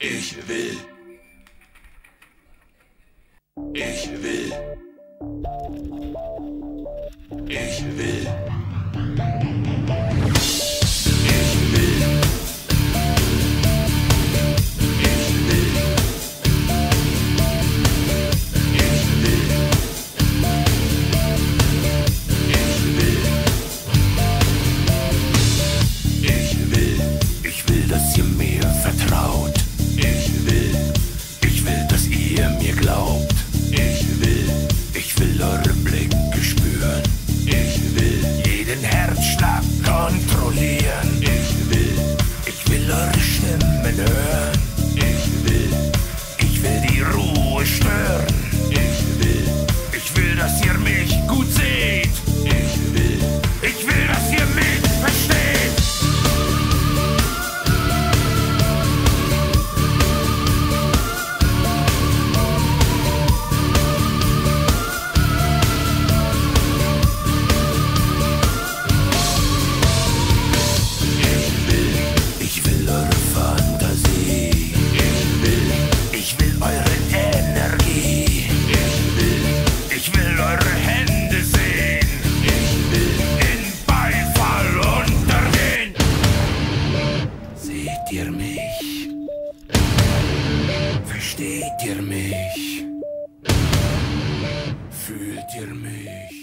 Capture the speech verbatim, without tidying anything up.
Ich will. Ich will. Ich will. Dass ihr mir vertraut. Ich will, ich will, dass ihr mir glaubt. Ich will, ich will eure Blicke spüren. Ich will jeden Herzschlag kontrollieren. Ich will, ich will eure Stimmen hören. Ich will, ich will die Ruhe stören. Ich will, ich will, dass ihr mich gut seht. Ich will, ich will, dass ihr mich versteht. Ihr mich? Versteht ihr mich? Fühlt ihr mich?